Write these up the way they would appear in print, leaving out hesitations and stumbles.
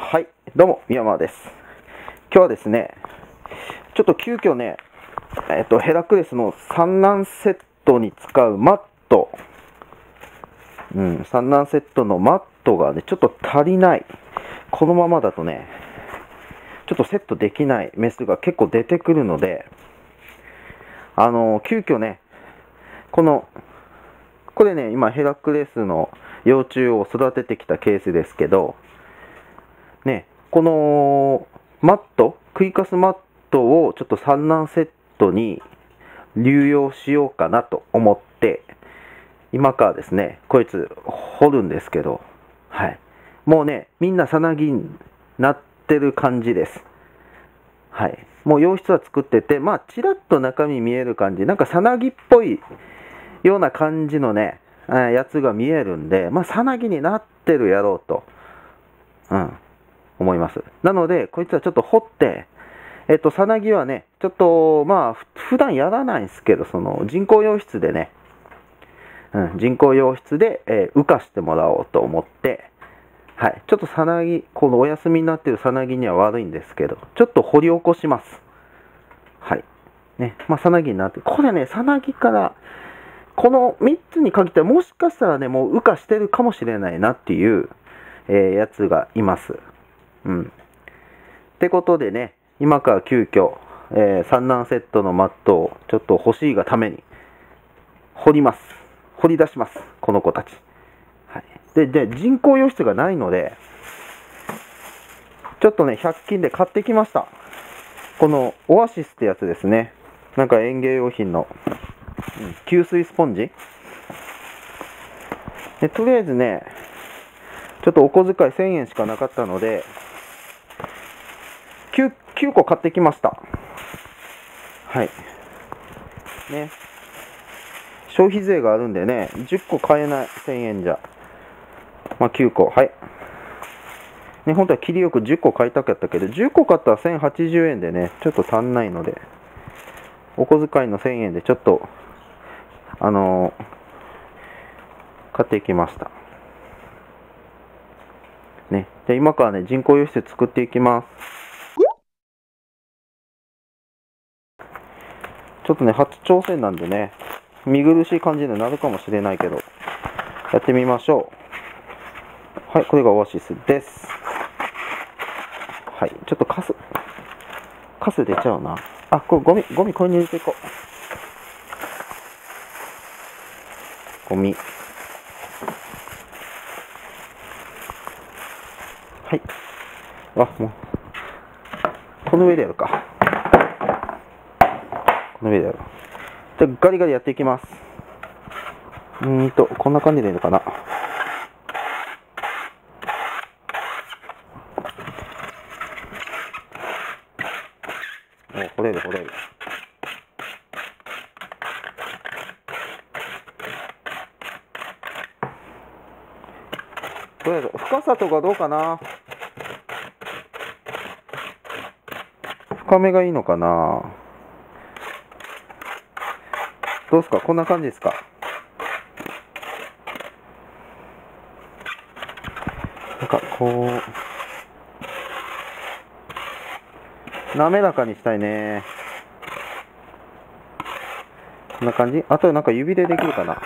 はい、どうも、宮間です。今日はですね、ちょっと急遽ね、ヘラクレスの産卵セットに使うマット、産卵セットのマットがね、ちょっと足りない。このままだとね、ちょっとセットできないメスが結構出てくるので、急遽ね、これね、今ヘラクレスの幼虫を育ててきたケースですけど、ね、このマット、クイカスマットをちょっと産卵セットに流用しようかなと思って、今からですね、こいつ掘るんですけど、はい。もうね、みんなさなぎになってる感じです。はい。もう洋室は作ってて、まあ、ちらっと中身見える感じ、なんかさなぎっぽいような感じのね、やつが見えるんで、まあ、さなぎになってるやろうと、思います。なので、こいつはちょっと掘って、さなぎはね、ちょっと、まあ、普段やらないんですけど、その、人工洋室でね、人工洋室で、浮かしてもらおうと思って、はい、ちょっとさなぎ、このお休みになってるさなぎには悪いんですけど、ちょっと掘り起こします。はい。ね、まあ、さなぎになって、これね、さなぎから、この3つに限っては、もしかしたらね、もう羽化してるかもしれないなっていう、やつがいます。ってことでね、今から急遽、産卵セットのマットをちょっと欲しいがために、掘ります。掘り出します。この子たち。はい。で、人工洋室がないので、ちょっとね、100均で買ってきました。このオアシスってやつですね。なんか園芸用品の、吸水スポンジ。で、とりあえずね、ちょっとお小遣い1000円しかなかったので、9個買ってきました。はい。ね。消費税があるんでね、10個買えない。1000円じゃ。まあ、9個。はい。ね、本当は切りよく10個買いたかったけど、10個買ったら1080円でね、ちょっと足んないので、お小遣いの1000円でちょっと、買ってきました。ね。で、今からね、人工洋室作っていきます。ちょっとね、初挑戦なんでね、見苦しい感じになるかもしれないけど、やってみましょう。はい、これがオアシスです。はい、ちょっとカス出ちゃうな。あ、これゴミこれに入れていこう。ゴミ。はい。あ、もう。この上でやるか。この上でやる。じゃあ、ガリガリやっていきます。こんな感じでいいのかな。掘れる。とりあえず、深さとかどうかな。深めがいいのかな。どうですか、こんな感じですか。なんかこう、滑らかにしたいね。こんな感じ。あとはなんか指でできるかな。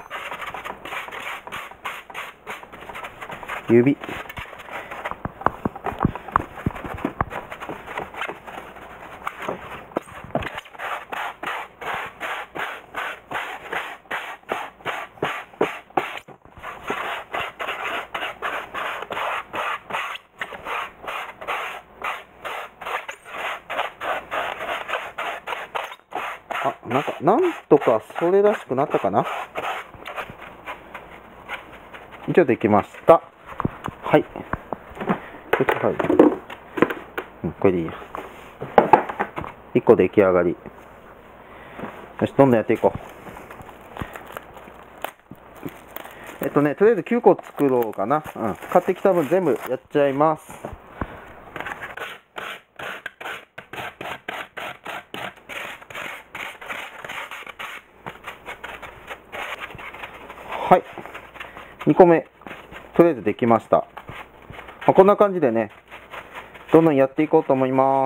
指。あ、なんとかそれらしくなったかな。以上できました。はい。はい。これでいいや。1個出来上がり。よし、どんどんやっていこう。とりあえず9個作ろうかな。買ってきた分全部やっちゃいます。2個目、とりあえずできました。こんな感じでね、 どんどんやっていこうと思います。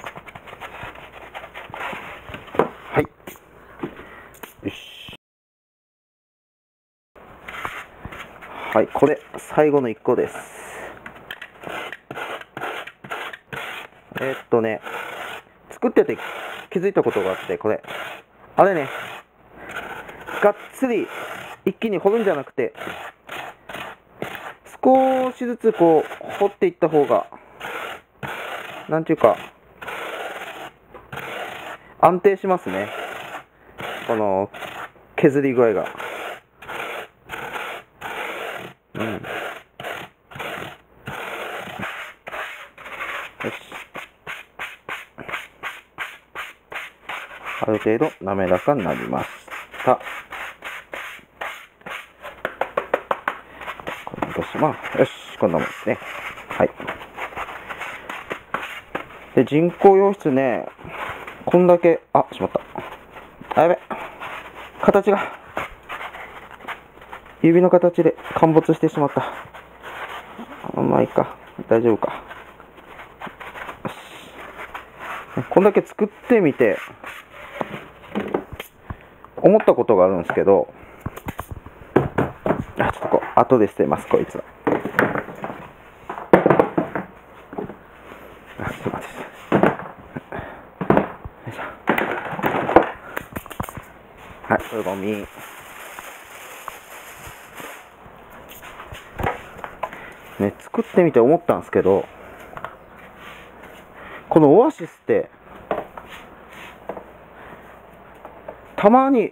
はい。よし。はい、これ、最後の1個です。作ってて気づいたことがあって、これ。あれね、がっつり一気に掘るんじゃなくて、少しずつこう、掘っていった方が、なんていうか、安定しますね。この、削り具合が。うん。よし。ある程度滑らかになりました。これ戻します。よし、こんなもんですね。はい。で、人工用室ね、こんだけ、あ、しまった。あ、やべ。形が、指の形で陥没してしまった。まあいいか。大丈夫か。よし。こんだけ作ってみて、思ったことがあるんですけど、ちょっとこう、後で捨てます、こいつは。すいません。はい、これゴミ。ね、作ってみて思ったんですけど、このオアシスって、たまに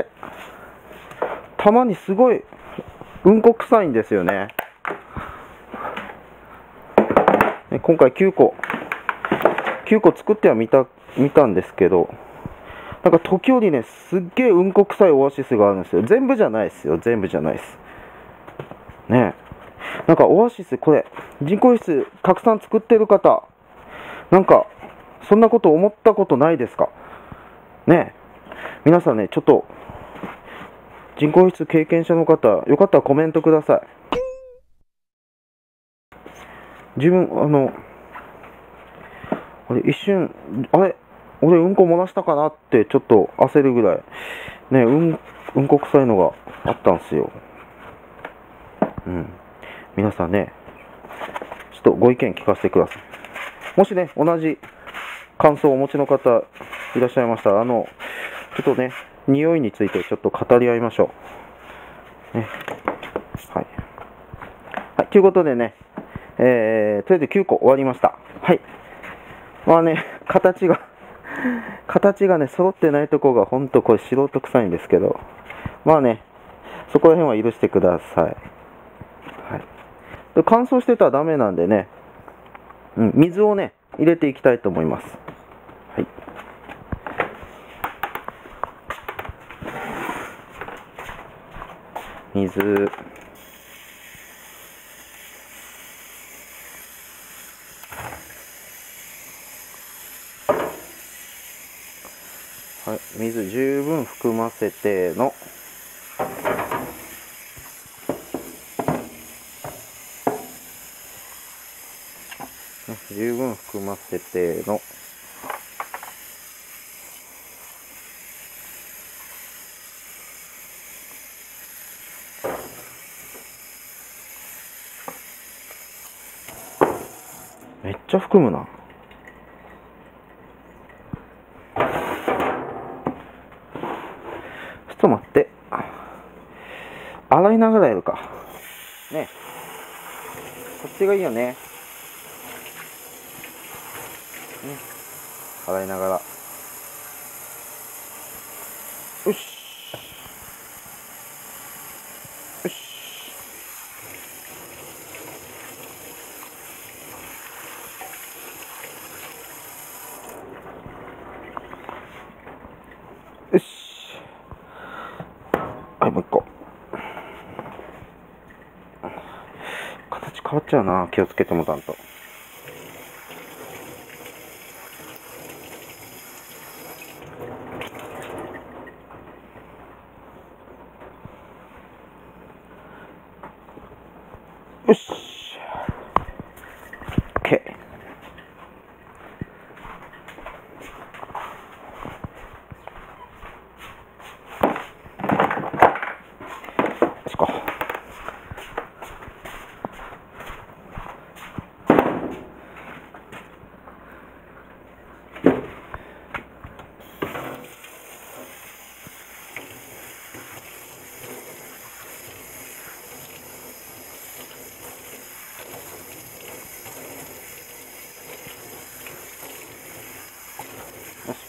すごい、うんこ臭いんですよね。今回9個作ってはみたんですけど、なんか時折ね、すっげえうんこ臭いオアシスがあるんですよ。全部じゃないですよ。全部じゃないです。ねえ。なんかオアシス、これ、人工室たくさん作ってる方、なんか、そんなこと思ったことないですかねえ。皆さんね、ちょっと、人工室経験者の方、よかったらコメントください。自分、あれ、一瞬、俺うんこ漏らしたかなってちょっと焦るぐらい、ね、うんこ臭いのがあったんですよ。うん。皆さんね、ちょっとご意見聞かせてください。もしね、同じ感想をお持ちの方いらっしゃいましたら、ちょっとね、匂いについてちょっと語り合いましょう。ね。はい。はい、ということでね、とりあえず9個終わりました。はい。まあね、形がね、揃ってないとこがほんとこれ素人臭いんですけど、まあね、そこら辺は許してください。はい。乾燥してたらダメなんでね、水をね、入れていきたいと思います。はい。水。はい、水十分含ませての。十分含ませての。めっちゃ含むな。ちょっと待って。洗いながらやるか。ね。こっちがいいよね。洗いながら。よし。よし。よし。はい、もう一個。形変わっちゃうな。気をつけてもたんと。よし。OK。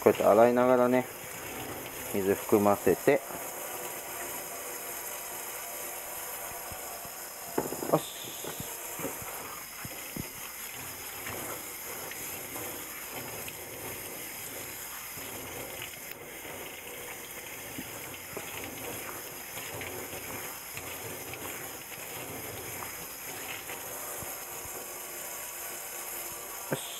こうやって洗いながらね、水含ませて、よし。よし。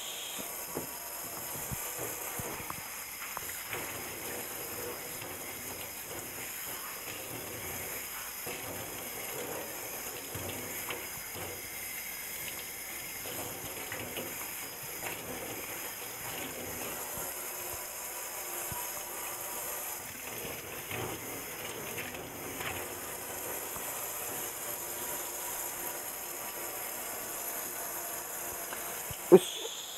よし。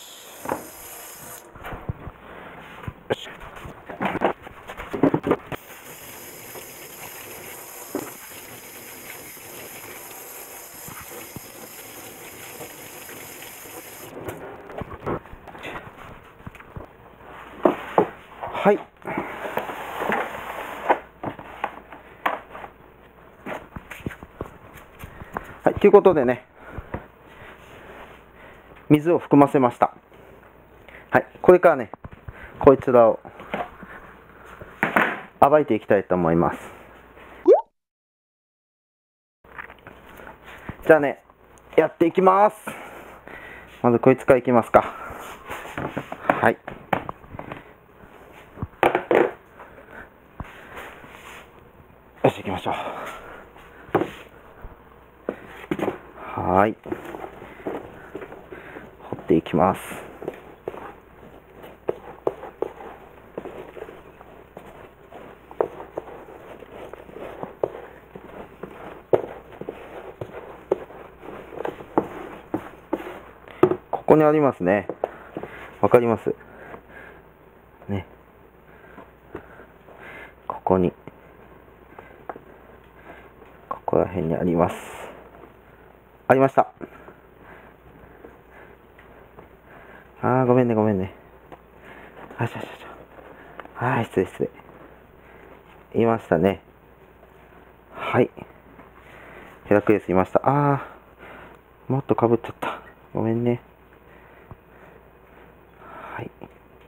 よし。はい。はい、ということでね、水を含ませました。はい、これからね、こいつらを暴いていきたいと思います。じゃあね、やっていきます。まずこいつからいきますか。はい。よし、行きましょう。はい。掘っていきます。ここにありますね。わかりますね。ここに。ここら辺にあります。ありました。ごめんね、ごめんね。失礼。いましたね。はい。ヘラクレスいました。もっとかぶっちゃった。ごめんね。はい。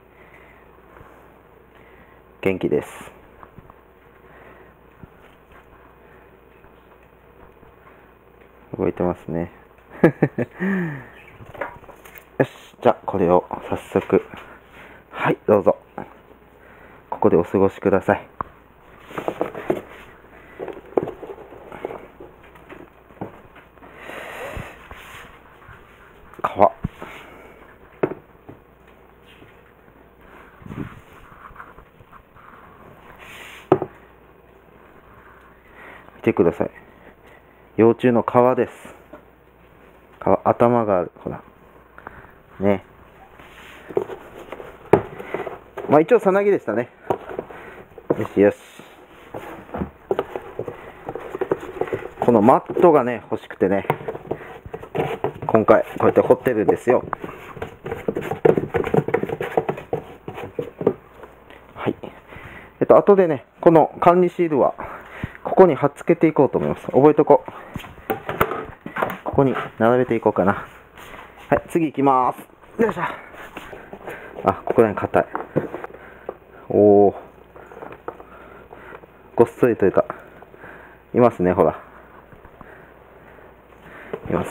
元気です。動いてますね。よし、じゃあこれを早速、はい、どうぞ。ここでお過ごしください。皮。見てください。幼虫の皮です。皮、頭がある。ほら。ね。まあ一応さなぎでしたね。よしよし。このマットがね、欲しくてね。今回、こうやって掘ってるんですよ。はい。後でね、この管理シールは、ここに貼っつけていこうと思います。覚えとこう。ここに並べていこうかな。はい、次行きます。よいしょ。ここら辺硬い。ごっそりというか、いますね、ほら。います。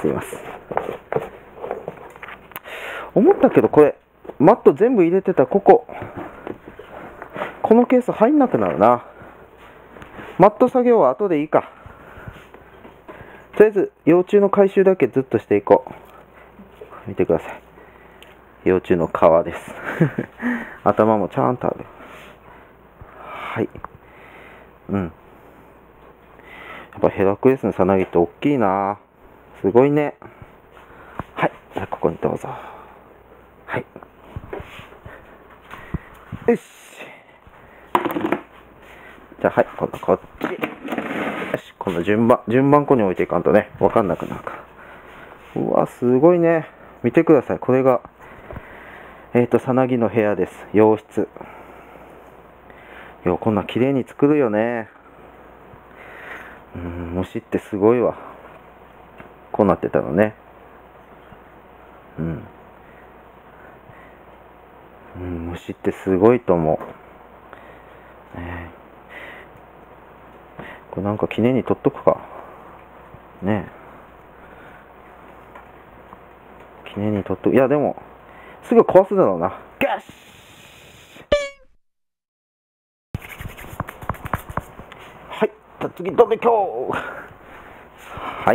思ったけど、これ、マット全部入れてたこのケース入んなくなるな。マット作業は後でいいか。とりあえず、幼虫の回収だけずっとしていこう。見てください。幼虫の皮です。頭もちゃんとある。はい。やっぱヘラクレスのさなぎって大きいな。すごいね。はい。じゃあここにどうぞ。はい。よし。じゃあはい。今度こっち。よし。この順番こに置いていかんとね、わかんなくなるから。うわ、すごいね。見てください。これが、さなぎの部屋です。洋室。 ようこんな綺麗に作るよね。虫ってすごいわ。こうなってたのね。虫ってすごいと思う。これなんか記念に取っとくか。ねえ。記念に取っとく。いやでも、すぐ壊すだろうな。ガッシュ。はい。じゃあ次、どんできょう。はい。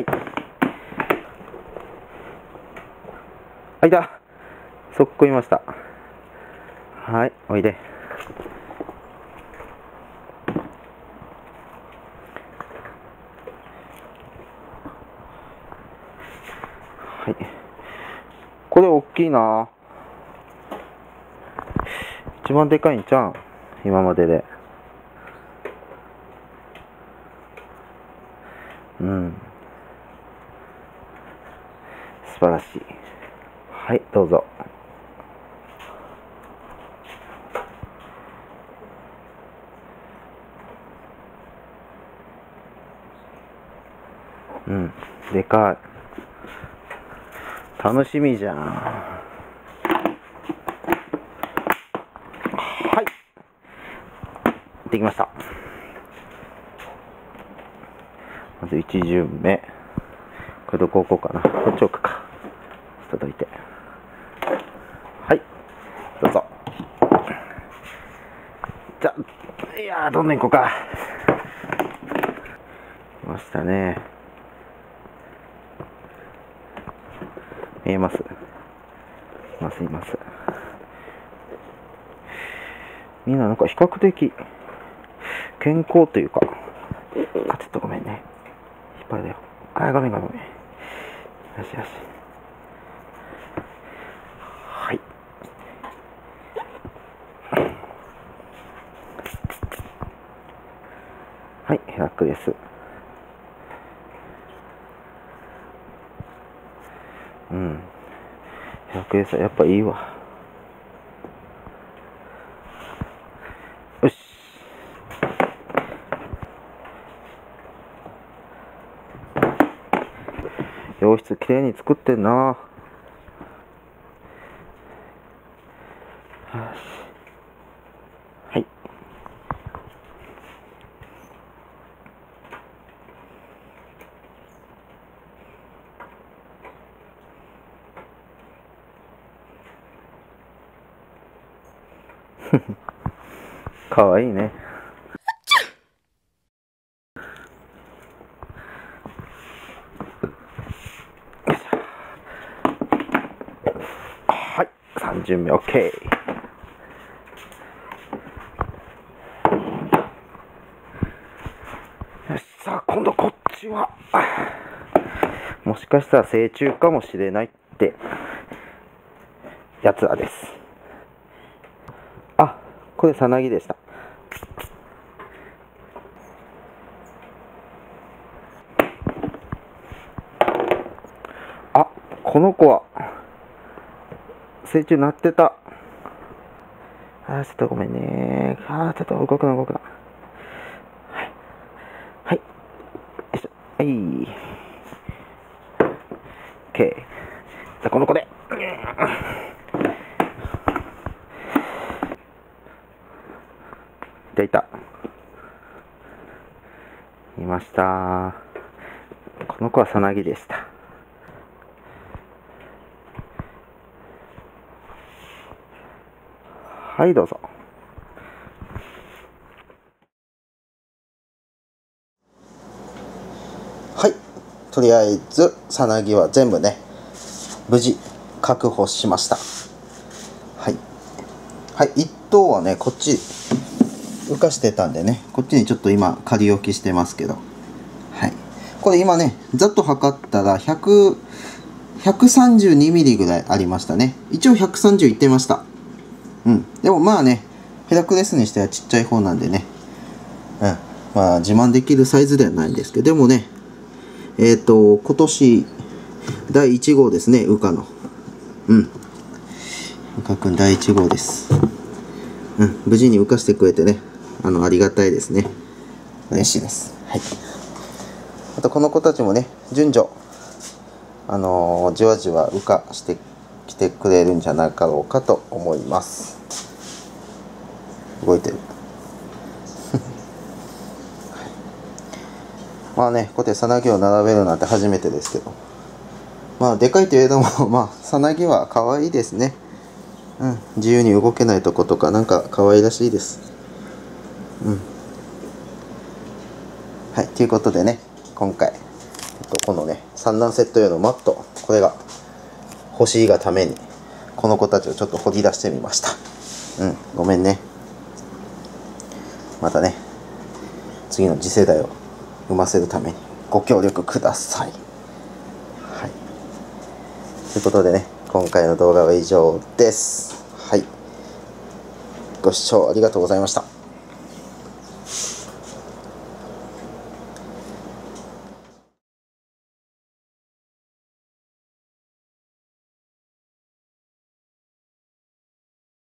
あいた。そっこいました。はい、おいで。はい。これ大きいな。一番でかいんちゃうん、今までで。素晴らしい。はい、どうぞ。でかい。楽しみじゃん。はい。できました。まず1巡目。これどこ置こうかな。こっち置くか。届いて。はい。どうぞ。じゃあ、いやー、どんどん行こうか。来ましたね。見えます。います。みんななんか比較的健康というか、あ、ちょっとごめんね。引っ張るよ。あ、ごめん。よし。はい。はい、ヘラクレス。ヘラクレスはやっぱいいわ。よし。洋室きれいに作ってんな。はい。かわいいね。はい、3巡目 OK。よし、さあ今度こっちはもしかしたら成虫かもしれないってやつらです。あ、これさなぎでした。あ、この子は成虫鳴ってた。あ、ちょっとごめんね。あ、ちょっと動くな。はい。よいしょ。はい。OK。じゃあこの子で。いた。いました。この子はさなぎでした。はい、どうぞ。はい、とりあえずさなぎは全部ね、無事確保しました。はい、1頭はね、こっち浮かしてたんでね、こっちにちょっと今仮置きしてますけど、はい、これ今ね、ざっと測ったら132ミリぐらいありましたね。一応130いってました。でもまあね、ヘラクレスにしてはちっちゃい方なんでね、まあ自慢できるサイズではないんですけど、でもね、今年第1号ですね、ウカの。ウカくん第1号です。無事に浮かしてくれてね、 ありがたいですね。嬉しいです。はい。あとこの子たちもね、順序じわじわ羽化してきてくれるんじゃなかろうかと思います。動いてる。まあね、こうやってさなぎを並べるなんて初めてですけど、まあでかいといえどもまあさなぎは可愛いですね。うん、自由に動けないとことかなんか可愛らしいです。うん。はい、ということでね、今回、このね、産卵セット用のマット、これが欲しいがために、この子たちをちょっと掘り出してみました。うん、ごめんね。またね、次の次世代を産ませるためにご協力ください。はい。ということでね、今回の動画は以上です。はい。ご視聴ありがとうございました。